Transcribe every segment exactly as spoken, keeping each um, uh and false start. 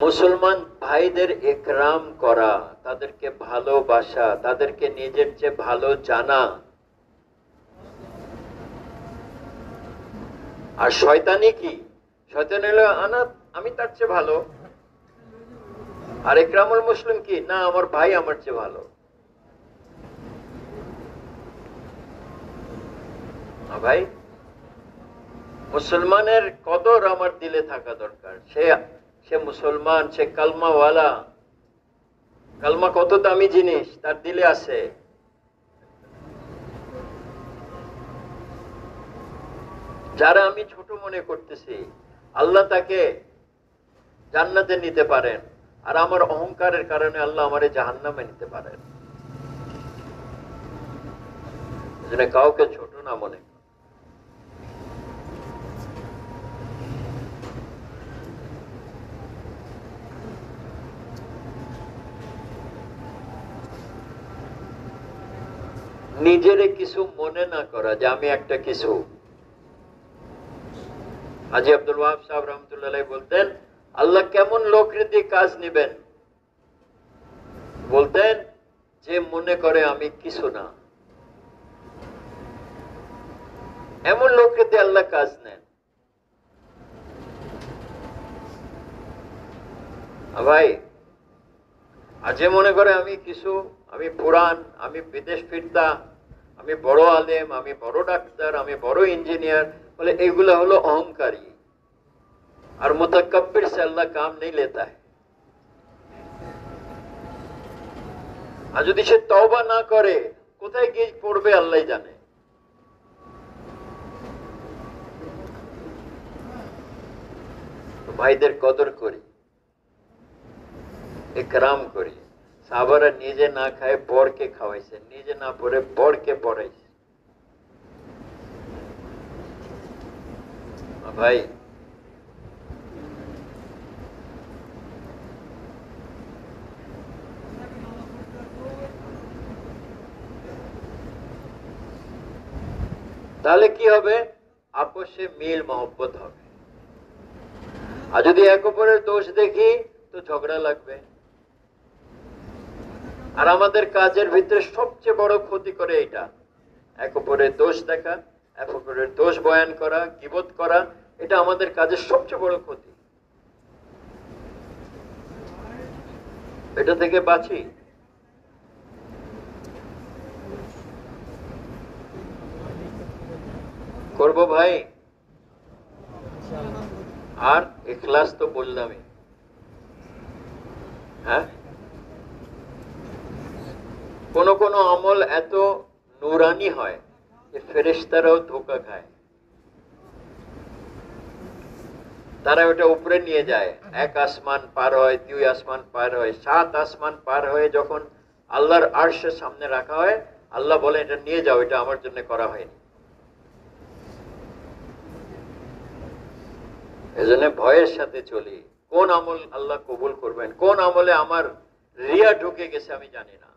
মুসলমান ভাইদের ইকরাম করা, তাদেরকে ভালোবাসা, তাদেরকে নিজের চেয়ে ভালো জানা। আর শয়তানি কি? শয়তান হলো আনা আমি তার চেয়ে ভালো। আর ইকরামুল মুসলিম কি? না, আমার ভাই আমার চেয়ে ভালো। ভাই, মুসলমানের কদর আমার দিলে থাকা দরকার। সে সে মুসলমান, সে কালমাওয়ালা। কালমা কত দামি জিনিস, তার দিলে আছে। যারা আমি ছোট মনে করতেছি, আল্লাহ তাকে জান্নাতে নিতে পারেন, আর আমার অহংকারের কারণে আল্লাহ আমারে জাহান্নামে নিতে পারেন। এজন্য কাউকে ছোট না মনে কর। নিজেরে কিছু মনে না করা যে আমি একটা কিছু। হাজী আব্দুল ওয়াহাব সাহেব রহমতুল্লাহ আলাইহি বলতেন, আল্লাহ কেমন লোকের দিয়ে কাজ নেবেন? বলতেন, যে মনে করে আমি কিছু না, এমন লোকের দিয়ে আল্লাহ কাজ নেন। ভাই, আর যে মনে করে আমি কিছু, আমি পুরান, আমি বিদেশ ফিরতা, আমি বড় আলেম, আমি বড় ডাক্তার, আমি বড় ইঞ্জিনিয়ার, বলে এগুলো হলো অহংকারী। আর মুতাকাব্বির সে আল্লাহ কাম নেই লেতা है। আর যদি সে তওবা না করে, কোথায় গিয়ে পড়বে আল্লাহ জানে। ভাইদের কদর করি, ইকরাম করি। সাহাবারা নিজে না খায় বরকে খাওয়াইছে, নিজে না পড়ে বরকে পড়াইছে। ভাই, তাহলে কি হবে? আপসে মিল মহব্বত হবে। আর যদি এক অপরের দোষ দেখি তো ঝগড়া লাগবে। আর আমাদের কাজের ভিতরে সবচেয়ে বড় ক্ষতি করে এটা, এক অপরের দোষ দেখা, এক অপরের দোষ বয়ান করা, গীবত করা। এটা আমাদের কাজের সবচেয়ে বড় ক্ষতি। এটা থেকে বাঁচি। করব ভাই। আর ইখলাস তো বললামই। হ্যাঁ, কোন কোন আমল এত নুরানি হয় যে ফেরেশতারাও ধোঁকা খায়। তারা ওটা উপরে নিয়ে যায়, এক আসমান পার হয়, দুই আসমান পার হয়, সাত আসমান পার হয়ে যখন আল্লাহর আরশের সামনে রাখা হয়, আল্লাহ বলে এটা নিয়ে যাও, এটা আমার জন্য করা হয়নি। এজন্য ভয়ের সাথে চলি। কোন আমল আল্লাহ কবুল করবেন, কোন আমলে আমার রিয়া ঢুকে গেছে আমি জানি না।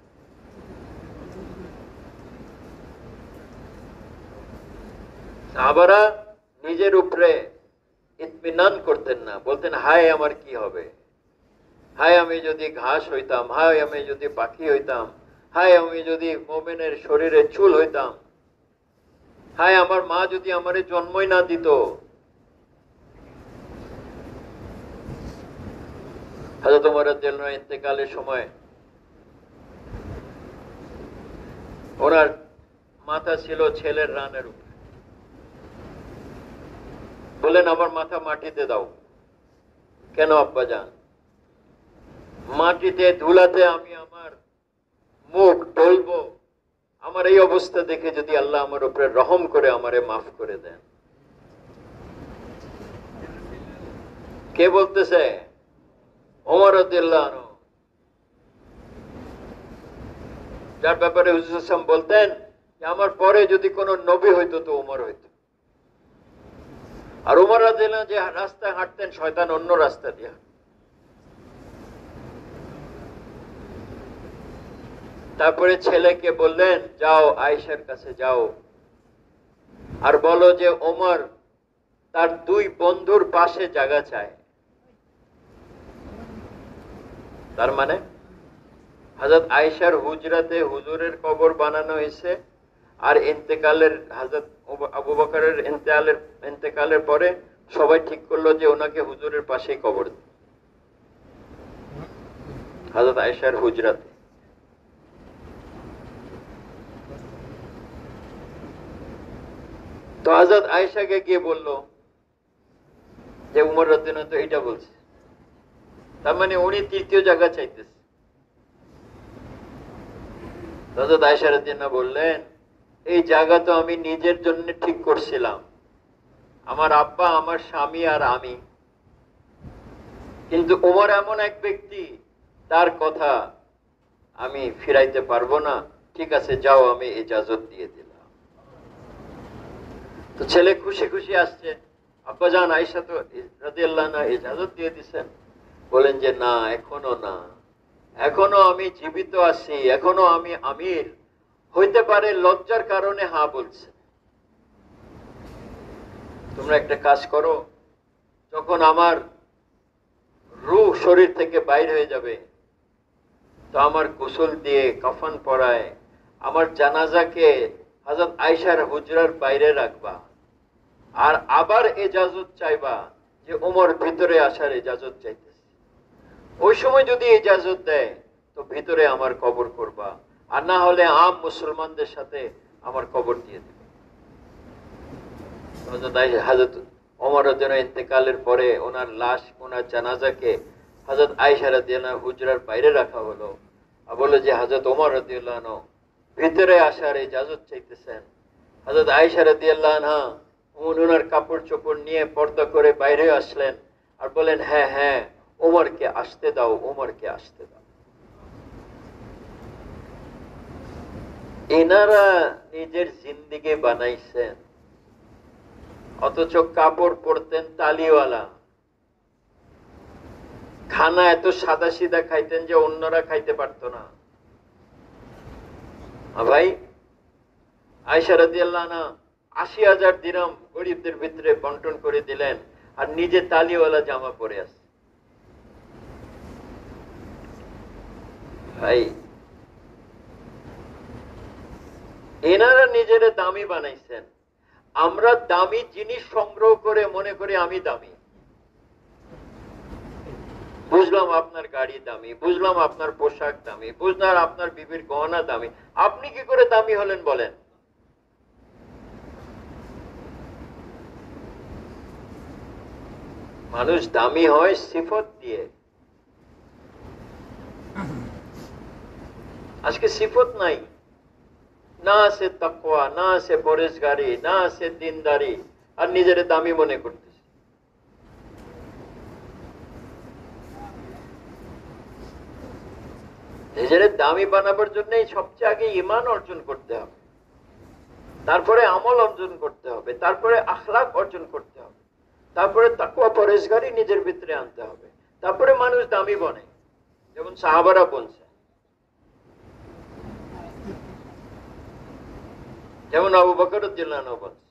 সাহাবারা নিজের উপরে ইতমিনান করতেন না, বলতেন হায় আমার কি হবে, হায় আমি যদি ঘাস হইতাম, হায় আমি যদি পাখি হইতাম, হায় আমি যদি মোমেনের শরীরে চুল হইতাম, হায় আমার মা যদি আমারে জন্মই না দিত। হযরত ওমর রাদিয়াল্লাহু আনহু ইন্তেকালের সময় ওনার মাথা ছিল ছেলের রানের উপরে। বলেন আমার মাথা মাটিতে দাও। কেন আব্বা জান? মাটিতে ধুলাতে আমি আমার মুখ ডলবো, আমার এই অবস্থা দেখে যদি আল্লাহ আমার উপরে রহম করে আমারে মাফ করে দেন। কে বলতেছে? ওমর রাদিয়াল্লাহু আনহু, যার ব্যাপারে হুজুর সাল্লাল্লাহু আলাইহি ওয়াসাল্লাম বলতেন যে আমার পরে যদি কোনো নবী হইতো তো ওমর হইতো। আর ওমর রাদিয়াল্লাহু আনহু যে রাস্তায় হাঁটতেন, শয়তান অন্য রাস্তা দিয়ে। তারপরে ছেলেকে বললেন, যাও আয়েশার কাছে যাও আর বলো যে ওমর তার দুই বন্ধুর পাশে জায়গা চায়। তার মানে হযরত আয়েশার হুজরাতে হুজুরের কবর বানানো হয়েছে, আর ইন্তেকালের হযরত আবু বকরের ইন্তেকালের ইন্তেকালের পরে সবাই ঠিক করলো যে ওনাকে হুজুরের পাশেই কবর দেবে, হযরত আয়েশার হুজরাতে। তো হযরত আয়েশাকে গিয়ে বললো যে উমর রাদিয়াল্লাহু তো এটা বলছে, তার মানে উনি তৃতীয় জায়গা চাইতেছে। হযরত আয়েশা রাদিয়াল্লাহু বললেন, এই জায়গা তো আমি নিজের জন্য ঠিক করছিলাম, আমার আব্বা, আমার স্বামী আর আমি, কিন্তু ওমর এমন এক ব্যক্তি, তার কথা আমি ফিরাইতে পারবো না। ঠিক আছে, যাও, আমি ইজাজত দিয়ে দিলাম। তো ছেলে খুশি খুশি আসছে, আব্বাজান আয়েশা তো রাদিয়াল্লাহু আনহা ইজাজত দিয়ে দিয়েছেন। বলেন যে না, এখনো না, এখনো আমি জীবিত আছি, এখনো আমি আমির হইতে পারে, লজ্জার কারণে হা বলছে। তোমরা একটা কাজ করো, যখন আমার রূহ শরীর থেকে বাইর হয়ে যাবে, তো আমার গোসল দিয়ে কাফন পরায় আমার জানাজাকে হযরত আয়েশার হুজরার বাইরে রাখবা, আর আবার ইজাজত চাইবা যে ওমর ভিতরে আসার ইজাজত চাইতেছে। ওই সময় যদি ইজাজত দেয় তো ভিতরে আমার কবর করবা, আর না হলে আম মুসলমানদের সাথে আমার কবর দিয়ে দেবে। হযরত ওমর রাদিয়াল্লাহু ইন্তেকালের পরে ওনার লাশ, ওনার জানাজাকে হযরত আয়েশা রাদিয়াল্লাহু হুজরার বাইরে রাখা হলো, আর বলে যে হযরত ওমর রাদিয়াল্লাহু আনহু ভিতরে আসার ইজাজত চাইতেছেন। হযরত আয়েশা রাদিয়াল্লাহু আনহা ওনার কাপড় চোপড় নিয়ে পর্দা করে বাইরে আসলেন, আর বলেন, হ্যাঁ হ্যাঁ, ওমরকে আসতে দাও, ওমরকে আসতে দাও। এনারা নিজের জিন্দেগি বানাইছেন, অথচ কাপড় পরতেন তালিওয়ালা, খানা এত সাদা সিধা খাইতেন যে অন্যরা খাইতে পারতো না। ভাই, আয়েশা রাদিয়াল্লাহু আনহা আশি হাজার দিরহাম গরিবদের ভিতরে বন্টন করে দিলেন, আর নিজে তালিওয়ালা জামা পরে আছে। ভাই, এনারা নিজেরা দামি বানাইছেন, আমরা দামি জিনিস সংগ্রহ করে মনে করি আমি দামি। বুঝলাম আপনার গাড়ি দামি, বুঝলাম আপনার পোশাক দামি, বুঝলাম আপনার বিবির গহনা দামি, আপনি কি করে দামি হলেন বলেন? মানুষ দামি হয় সিফত দিয়ে। আজকে সিফত নাই, না আছে তাকওয়া, না আছে পরেশগারি, না আছে দিনদারি, আর নিজের দামি মনে করতেছে। নিজের দামি বানাবার জন্য সবচেয়ে আগে ঈমান অর্জন করতে হবে, তারপরে আমল অর্জন করতে হবে, তারপরে আখলাক অর্জন করতে হবে, তারপরে তাকওয়া পরেশগারি নিজের ভিতরে আনতে হবে, তারপরে মানুষ দামি বনে। যেমন সাহাবারা বলছে, যেমন আবু বকর রাদিয়াল্লাহু আনহু বলছে,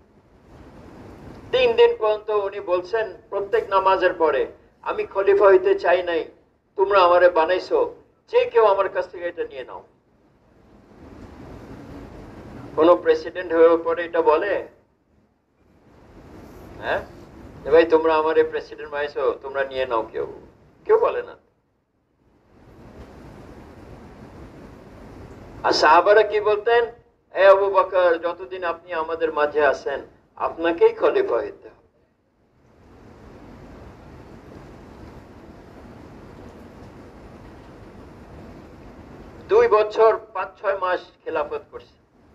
তিন দিন পর্যন্ত উনি বলছেন প্রত্যেক নামাজের পরে, আমি খলিফা হইতে চাই নাই, তোমরা আমারে বানাইছো, যে কেউ আমার কাছ থেকে এটা নিয়ে নাও। কোন প্রেসিডেন্ট হয়ে পরে এটা বলে, হ্যাঁ ভাই তোমরা আমারে প্রেসিডেন্ট বানাইছো, তোমরা নিয়ে নাও? কেউ কেউ বলে না। আর সাহাবারা কি বলতেন, এ আবু বকর, যতদিন আপনি আমাদের মাঝে আছেন আপনাকেই খলিফা হইতে হবে। দুই বছর পাঁচ ছয় মাস খেলাফত করছে।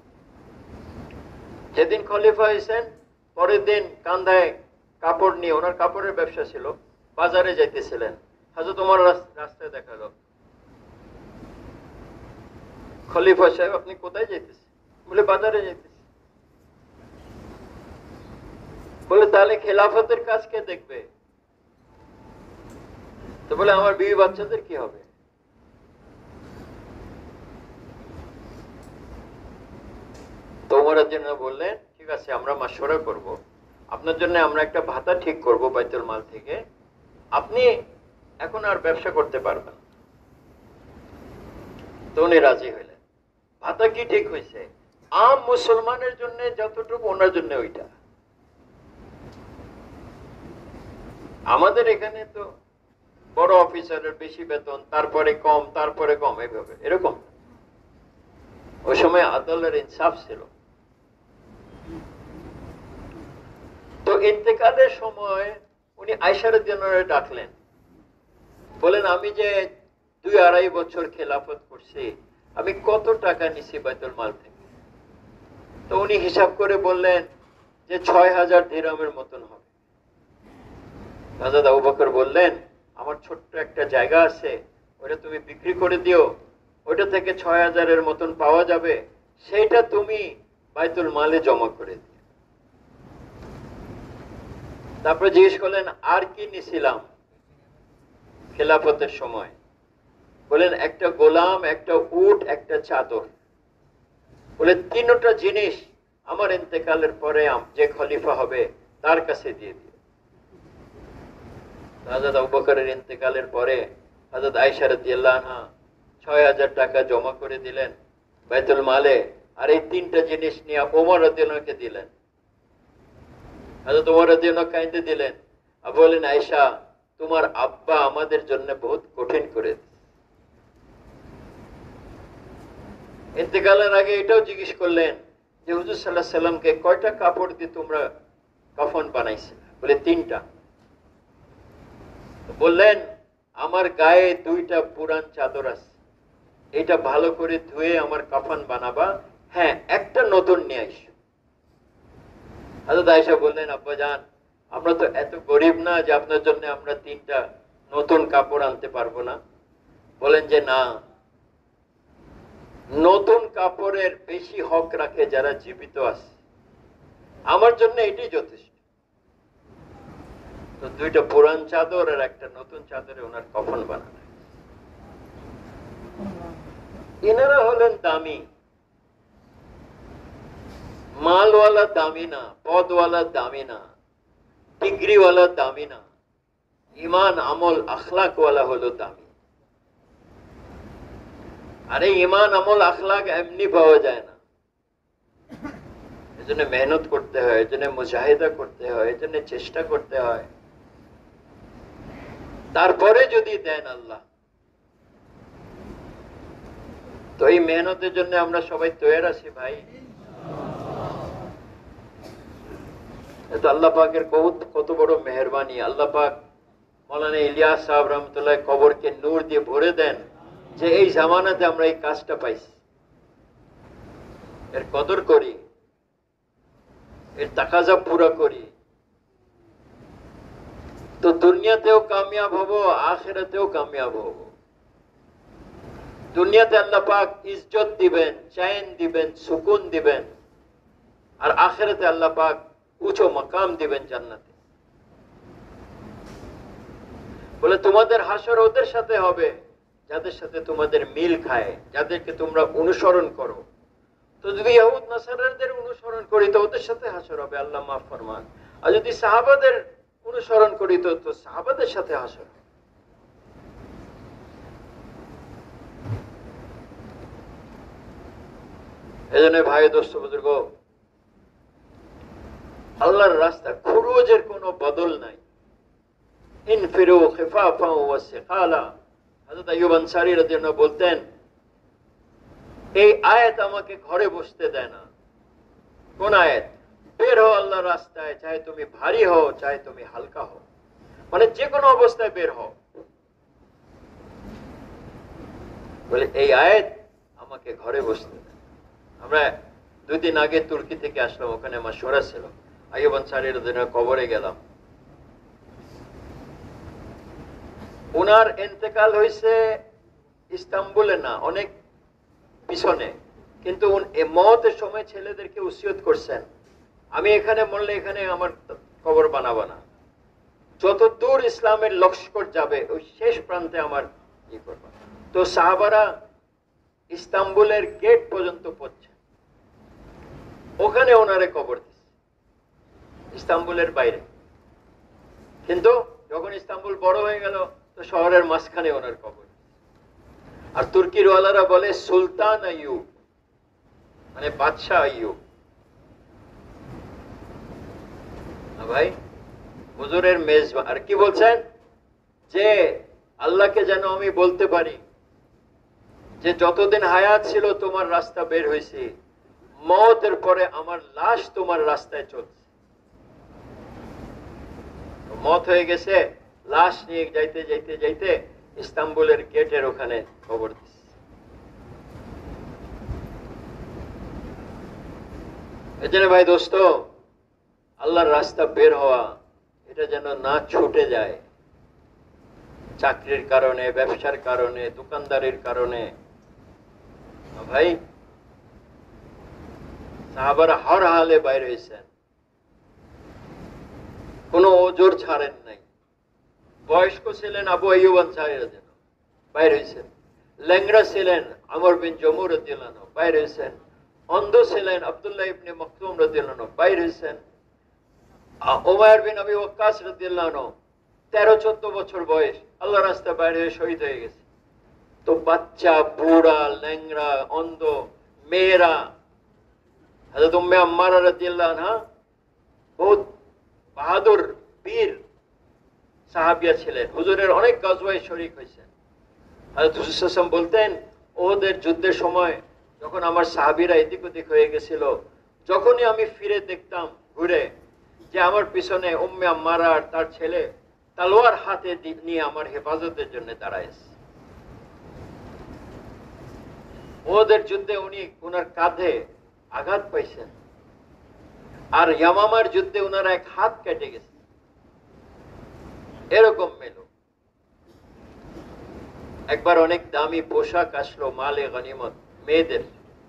যেদিন খলিফা হয়েছেন পরের দিন কান্ধায় কাপড় নিয়ে, ওনার কাপড়ের ব্যবসা ছিল, বাজারে যাইতেছিলেন। হযরত ওমর রাস্তায় দেখা গেল, খলিফা সাহেব আপনি কোথায় যাইতেছেন? বলে বাজারে যাইতেছি। বলে তাহলে খেলাফতের কাজ কে দেখবে? তো বলে আমার বিবি বাচ্চাদের কি হবে? তো ওমর রাদিয়াল্লাহু আনহু বললেন, ঠিক আছে, আমরা মাশওয়ারা করব, আপনার জন্য আমরা একটা ভাতা ঠিক করব বাইতুল মাল থেকে, আপনি এখন আর ব্যবসা করতে পারবেন। তো উনি রাজি হইলেন। ভাতা কি ঠিক হয়েছে? আম মুসলমানের জন্য যতটুকু, ওনার জন্য ওইটা। আমাদের এখানে তো বড় অফিসারের বেশি বেতন, তারপরে কম, তারপরে কম, এইভাবে এরকম। ওই সময় আদালতের ইনসাফ ছিল। তো ইন্তেকালের সময় উনি আয়েশা রাদিয়াল্লাহু আনহা ডাকলেন, বলেন আমি যে দুই আড়াই বছর খেলাফত করছি, আমি কত টাকা নিছি বাইতুল মাল থেকে? তো উনি হিসাব করে বললেন যে ছয় হাজার দিরহামের মতন হবে। হযরত আবু বকর বললেন, আমার ছোট্ট একটা জায়গা আছে, ওটা তুমি বিক্রি করে দিও, ওটা থেকে ছয় হাজারের মতন পাওয়া যাবে, সেটা তুমি বাইতুল মালে জমা করে দিও। তারপরে জিজ্ঞেস করলেন আর কি নিছিলাম খেলাফতের সময়? বলেন একটা গোলাম, একটা উট, একটা চাদর। বলে তিনটা জিনিস আমার ইন্তেকালের পরে যে খলিফা হবে তার কাছে দিয়ে দিও। হযরত আবু বকরের ইন্তেকালের পরে হযরত আয়েশা রাদিয়াল্লাহু আনহা ছয় হাজার টাকা জমা করে দিলেন বাইতুল মালে, আর এই তিনটা জিনিস নিয়ে ওমর রাদিয়াল্লাহু আনহুকে দিলেন। হযরত ওমর রাদিয়াল্লাহু আনহু কাঁদে দিলেন, আর বলেন আয়েশা, তোমার আব্বা আমাদের জন্য বহুত কঠিন করে। ইন্তেকালের আগে এটাও জিজ্ঞেস করলেন যে হুজুর সাল্লাল্লাহু আলাইহি সাল্লামকে কয়টা কাপড় দিয়ে তোমরা কাফন বানাইছিলে? বলে তিনটা। বললেন আমার গায়ে দুইটা পুরান চাদর আছে, এটা ভালো করে ধুয়ে আমার কাফন বানাবা, হ্যাঁ একটা নতুন নিয়ে আইসো। হযরত আয়েশা বললেন, আব্বা জান, আমরা তো এত গরিব না যে আপনার জন্য আমরা তিনটা নতুন কাপড় আনতে পারবো না। বলেন যে না, নতুন কাপড়ের বেশি হক রাখে যারা জীবিত আছে, আমার জন্য এটাই যথেষ্ট। তো দুইটা পুরান চাদর আর একটা নতুন চাদরে ওনার কাফন বানানো। এনারা হলেন দামি, মালওয়ালা দামি না, পদওয়ালা দামি না, ডিগ্রিওয়ালা দামি না, ইমান আমল আখলাকওয়ালা হলো দামি। আরে ইমান আমল আখলাক এমনি পাওয়া যায় না, এজন্য মেহনত করতে হয়, এজন্য মুজাহিদা করতে হয়, এজন্য চেষ্টা করতে হয়, তারপরে যদি দেন আল্লাহ। তো এই মেহনতের জন্য আমরা সবাই তৈরি আছি ভাই। তো আল্লাহ পাকের কত বড় মেহরবানি। আল্লাহ পাক মৌলানা ইলিয়াস সাহেব রহমতুল্লাহ কবরকে নূর দিয়ে ভরে দেন যে এই জামানাতে আমরা এই কাজটা পাইছি, এর কদর করি, এর তাকাজা পুরা করি, তো দুনিয়াতেও কামিয়াব হব, আখিরাতেও কামিয়াব হব। দুনিয়াতে আল্লাহ পাক ইজ্জত দিবেন, চैन দিবেন, সুকুন দিবেন, আর আখিরাতে আল্লাহ পাক উঁচু মাকাম দিবেন জান্নাতে। বলে তোমাদের হাসর ওদের সাথে হবে যাদের সাথে তোমাদের মিল খায়, যাদেরকে তোমরা অনুসরণ করো। তো যদি ইহুদ নাসারাদের অনুসরণ করি তো ওদের সাথে হাসর হবে, আল্লাহ মাফ ফরমান। আর যদি সাহাবাদের অনুসরণ করি তো তো সাহাবাদের সাথে হাসর। এজন্য ভাই দোস্ত বুজুর্গ, আল্লাহর রাস্তা খুরুজের কোনো বদল নাই। ইনফিরু খিফাফা ওয়া সিকালা। হযরত আইয়ুব আনসারী রাদিয়াল্লাহু বলতেন, এই আয়াত আমাকে ঘরে বসতে দেয় না। কোন আয়াত? বের হও আল্লাহর রাস্তায়, চাহে তুমি ভারী হও, চাহে তুমি হালকা হও, মানে যে কোনো অবস্থায় বের হও। বলে এই আয়াত আমাকে ঘরে বসতে দেয়। আমরা দুই দিন আগে তুর্কি থেকে আসলাম, ওখানে আমার মাশওয়ারা ছিল। আইয়ুব আনসারী রাদিয়াল্লাহু কবরে গেলাম। ওনার ইন্তেকাল হয়েছে ইস্তাম্বুলে না, অনেক পিছনে, কিন্তু মওতের সময় ছেলেদেরকে ওসিয়ত করছেন, আমি এখানে মরলে এখানে আমার কবর বানাবো না, যত দূর ইসলামের লস্কর যাবে ওই শেষ প্রান্তে আমার ই করবো। তো সাহাবারা ইস্তাম্বুলের গেট পর্যন্ত পৌঁছে, ওখানে ওনারে কবর দিচ্ছে, ইস্তাম্বুলের বাইরে। কিন্তু যখন ইস্তাম্বুল বড় হয়ে গেল তো শহরের মাঝখানে ওনার কবর। আর তুর্কির ওয়ালারা বলে সুলতান আইয়ুব, মানে বাদশাহ আইয়ুব। ভাই হুজুরের মেজবান। আর কি বলছেন যে আল্লাহকে যেন আমি বলতে পারি যে যতদিন হায়াত ছিল তোমার রাস্তা বের হয়েছে, মওতের পরে আমার লাশ তোমার রাস্তায় চলছে। মত হয়ে গেছে, লাশ নিয়ে যাইতে যাইতে যাইতে ইস্তাম্বুলের গেটের ওখানে খবর দিচ্ছে। এজন্য ভাই দোস্ত, আল্লাহর রাস্তা বের হওয়া এটা যেন না ছুটে যায়, চাকরির কারণে, ব্যবসার কারণে, দোকানদারির কারণে। ভাই সাহাবারা হর হালে বাইরে হয়েছেন, কোনো ওজোর ছাড়েন নাই। বয়স্ক ছিলেন আবু আইয়ুব আনসারী রাদিয়াল্লাহু আনহু, বাইরে হয়েছেন। ল্যাংড়া ছিলেন আমর বিন জমু রাদিয়াল্লাহু আনহু, বাইরে হয়েছেন। অন্ধ ছিলেন আব্দুল্লাহ ইবনে মাকতুম রাদিয়াল্লাহু আনহু, বাইরে হয়েছেন। উমাইর বিন আবি ওয়াক্কাস রাদিয়াল্লাহু আনহু তেরো চোদ্দ বছর বয়স, আল্লাহ রাস্তায় বাইরে হয়ে শহীদ হয়ে গেছে। তো বাচ্চা, বুড়া, ল্যাংড়া, অন্ধ, মেয়েরা, হযরত উম্মে আম্মারা রাদিয়াল্লাহু আনহা বহুত বাহাদুর বীর সাহাবিয়া ছিলেন, হুজুরের অনেক গাজওয়ায় শরীক হয়েছেন। হযরত হুজুর সাল্লাল্লাহু আলাইহি ওয়াসাল্লাম বলতেন, ওদের যুদ্ধের সময় যখন আমার সাহাবীরা এদিক ওদিক হয়ে গেছিল, যখনই আমি ফিরে দেখতাম ঘুরে যে আমার পিছনে উম্মে আম্মারা আর তার ছেলে তলোয়ার হাতে নিয়ে আমার হেফাজতের জন্য দাঁড়াইছে। ওদের যুদ্ধে উনি ওনার কাঁধে আঘাত পাইছেন, আর ইয়ামামার যুদ্ধে ওনার এক হাত কেটে গেছে। এরকম মেল। একবার অনেক দামি পোশাক আসলো, মালে গনিমত মেয়েদের।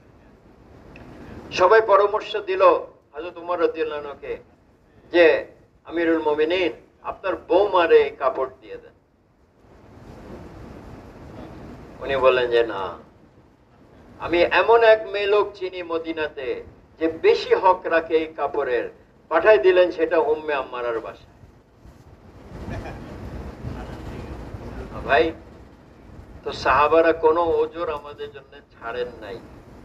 সবাই পরামর্শ দিল হযরত উমর রাদিয়াল্লাহু আনহুকে যে আমিরুল মুমিনিন, আপনার বৌমারে কাপড় দিয়ে দেন। উনি বললেন যে না, আমি এমন এক মেয়ে লোক চিনি মদিনাতে যে বেশি হক রাখে এই কাপড়ের, পাঠাই দিলেন সেটা উম্মে আম্মারার বাসায়। ভাই তো সাহাবারা কোনো ওজোর আমাদের জন্য ছাড়েন নাই।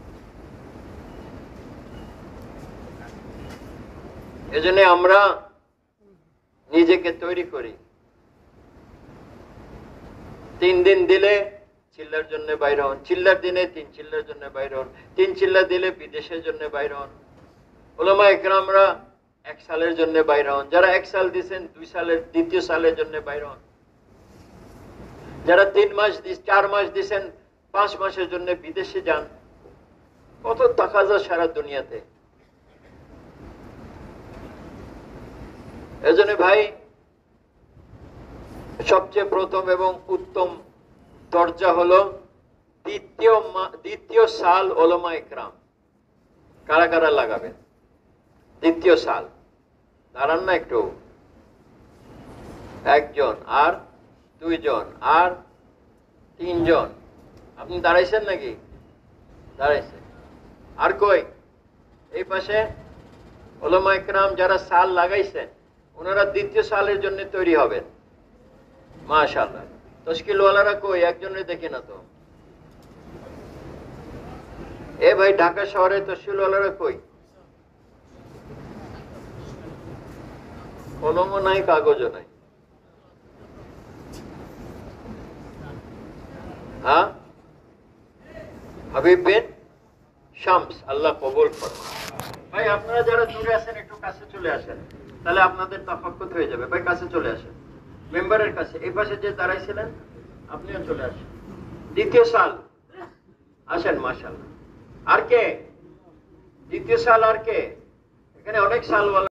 এজন্য আমরা নিজেকে তৈরি করি। তিন দিন দিলে চিল্লার জন্য বাইর হন, চিল্লার দিনে তিন চিল্লার জন্য বাইর হন, তিন চিল্লা দিলে বিদেশের জন্য বাইর হন। উলামা ইকরামরা এক সালের জন্য বাইর হন, যারা এক সাল দিচ্ছেন দুই সালের দ্বিতীয় সালের জন্য বাইর হন, যারা তিন মাস চার মাস দিচ্ছেন পাঁচ মাসের জন্য বিদেশে যান। কত তাকাজা সারা দুনিয়াতে। এজন্য ভাই সবচেয়ে প্রথম এবং উত্তম দরজা হলো দ্বিতীয় দ্বিতীয় সাল উলামা ইকরাম। কারা কারা লাগাবেন দ্বিতীয় সাল? দাঁড়ান না একটু। একজন, আর দুইজন, আর তিনজন। আপনি দাঁড়াইছেন নাকি? দাঁড়াইছেন। আর কই? এই পাশে উলামা ইকরাম যারা সাল লাগাইছেন ওনারা দ্বিতীয় সালের জন্য তৈরি হবেন। মাশাআল্লাহ। তশকিল ওয়ালারা কই? একজনের দেখি না তো। এ ভাই ঢাকা শহরে তশকিল ওয়ালারা কই? কলমও নাই, কাগজও নাই। হ্যাঁ, হাবিব বিন শামস, আল্লাহ কবুল করুন। ভাই আপনারা যারা দূরে আছেন একটু কাছে চলে আসেন, তাহলে আপনাদের তাফাক্কুত হয়ে যাবে। ভাই কাছে চলে আসেন, মেম্বারের কাছে। এই পাশে যে দাঁড়াইছিলেন আপনিও চলে আসেন। দ্বিতীয় সাল আসেন। মাশাআল্লাহ। আর কে? দ্বিতীয় সাল আর কে? এখানে অনেক সাল